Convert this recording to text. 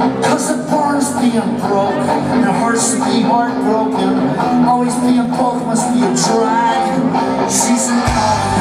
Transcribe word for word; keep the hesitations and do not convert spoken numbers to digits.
Cause the barn's being broke, and hearts be heartbroken. Always being broke must be a drag. She's in college.